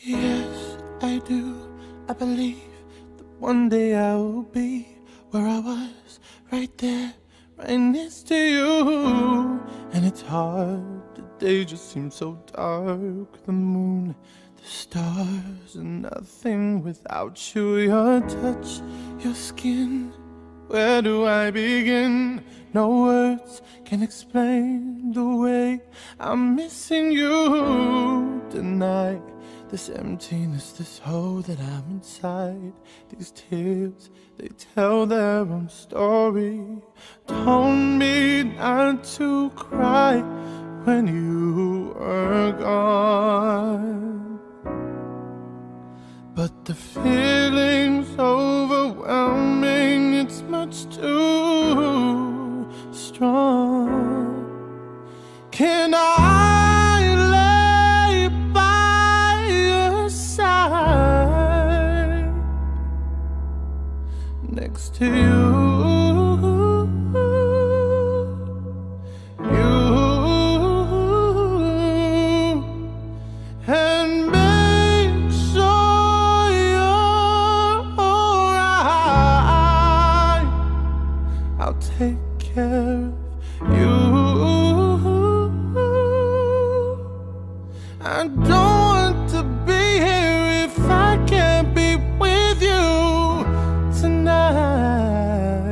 Yes, I do. I believe that one day I will be where I was, right there, right next to you. And it's hard, the day just seems so dark. The moon, the stars, and nothing without you. Your touch, your skin, where do I begin? No words can explain the way I'm missing you tonight. This emptiness, this hole that I'm inside. These tears, they tell their own story. Told me not to cry when you were gone, but the feeling's overwhelming. It's much too strong. Can I lay by your side next to you? And make sure you're alright. I'll take care of you. I don't want to be here if I can't be with you tonight.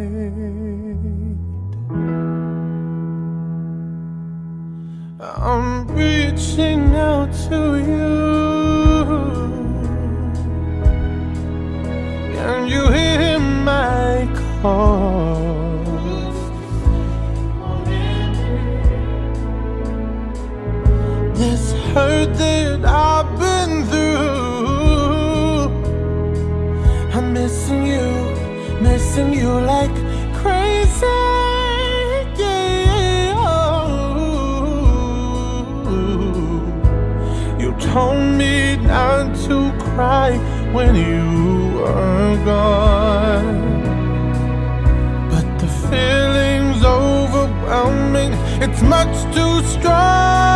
I'm reaching out to you. Can you hear my call? This hurt that I've been through, I'm missing you like crazy. Yeah. You told me not to cry when you were gone, but the feeling's overwhelming. It's much too strong.